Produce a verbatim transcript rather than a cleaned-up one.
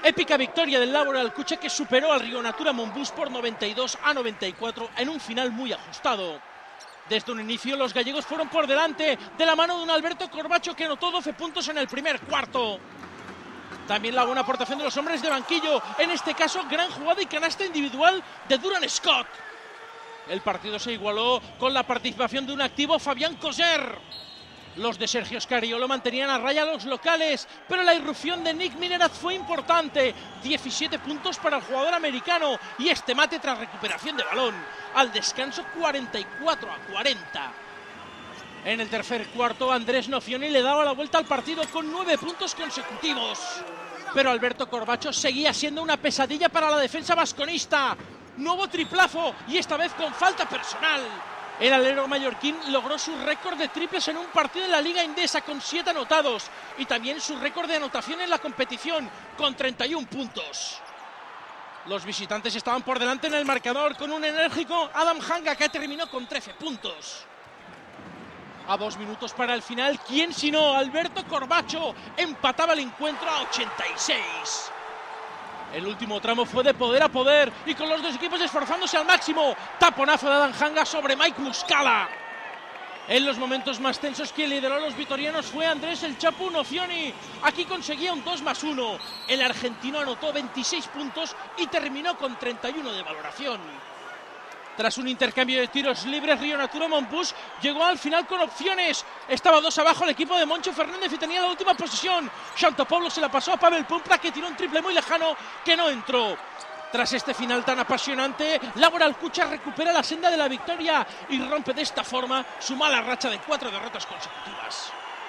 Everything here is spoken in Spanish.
Épica victoria del Laboral Cucha que superó al Río Natura Monbus por noventa y dos a noventa y cuatro en un final muy ajustado. Desde un inicio los gallegos fueron por delante de la mano de un Alberto Corbacho que anotó doce puntos en el primer cuarto. También la buena aportación de los hombres de banquillo, en este caso gran jugada y canasta individual de Duran Scott. El partido se igualó con la participación de un activo Fabián Coser. Los de Sergio Scariolo mantenían a raya a los locales, pero la irrupción de Nick Minerat fue importante. diecisiete puntos para el jugador americano y este mate tras recuperación de balón. Al descanso cuarenta y cuatro a cuarenta. En el tercer cuarto Andrés Nocioni le daba la vuelta al partido con nueve puntos consecutivos. Pero Alberto Corbacho seguía siendo una pesadilla para la defensa vasconista. Nuevo triplazo y esta vez con falta personal. El alero mallorquín logró su récord de triples en un partido de la Liga Endesa con siete anotados y también su récord de anotación en la competición con treinta y un puntos. Los visitantes estaban por delante en el marcador con un enérgico Adam Hanga que terminó con trece puntos. A dos minutos para el final, ¿quién sino Alberto Corbacho empataba el encuentro a ochenta y seis? El último tramo fue de poder a poder y con los dos equipos esforzándose al máximo. Taponazo de Adam Hanga sobre Mike Muscala. En los momentos más tensos quien lideró a los vitorianos fue Andrés el Chapu Nocioni. Aquí conseguía un dos más uno. El argentino anotó veintiséis puntos y terminó con treinta y uno de valoración. Tras un intercambio de tiros libres, Río Natura Monbus llegó al final con opciones. Estaba dos abajo el equipo de Moncho Fernández y tenía la última posesión. Xantopoulos se la pasó a Pavel Pumpra que tiró un triple muy lejano que no entró. Tras este final tan apasionante, Laboral Cucha recupera la senda de la victoria y rompe de esta forma su mala racha de cuatro derrotas consecutivas.